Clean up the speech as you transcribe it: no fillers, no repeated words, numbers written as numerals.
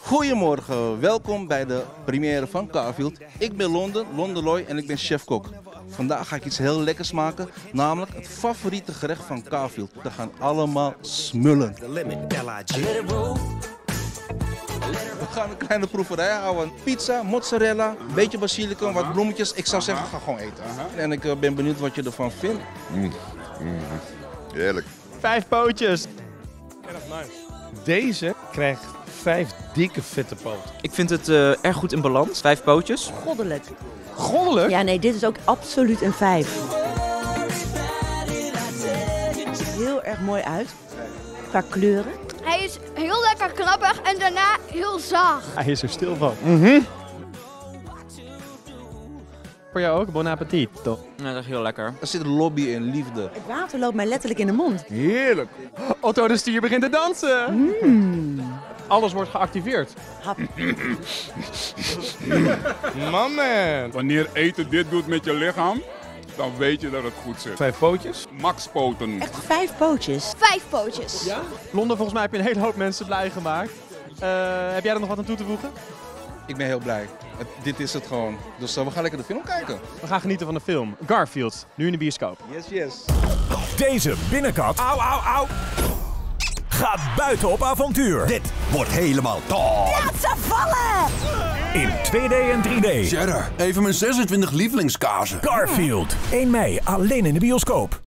Goedemorgen, welkom bij de première van Garfield. Ik ben Londen Loy en ik ben chef-kok. Vandaag ga ik iets heel lekkers maken, namelijk het favoriete gerecht van Garfield. We gaan allemaal smullen. We gaan een kleine proeverij houden. Pizza, mozzarella, een beetje basilicum, wat bloemetjes. Ik zou zeggen, ga gewoon eten. En ik ben benieuwd wat je ervan vindt. Heerlijk. 5 pootjes. Erg nice. Deze krijgt 5 dikke vette poten. Ik vind het erg goed in balans. 5 pootjes. Goddelijk. Goddelijk? Ja, nee, dit is ook absoluut een 5. Heel erg mooi uit. Qua kleuren. Hij is heel lekker knappig en daarna heel zacht. Hij is er stil van. Voor jou ook, bon appetit, toch? Ja, dat is heel lekker. Er zit lobby en liefde. Het water loopt mij letterlijk in de mond. Heerlijk. Otto de stier begint te dansen. Alles wordt geactiveerd. Hap. Man. Wanneer eten dit doet met je lichaam, dan weet je dat het goed zit. 5 pootjes. Max poten. Echt 5 pootjes. 5 pootjes. Ja? Londen, volgens mij heb je een hele hoop mensen blij gemaakt. Heb jij er nog wat aan toe te voegen? Ik ben heel blij. Dit is het gewoon. Dus we gaan lekker de film kijken. We gaan genieten van de film. Garfield, nu in de bioscoop. Yes. Deze binnenkat gaat buiten op avontuur. Dit wordt helemaal top. Laat ze vallen! In 2D en 3D. Cheddar, even mijn 26 lievelingskazen. Garfield, 1 mei alleen in de bioscoop.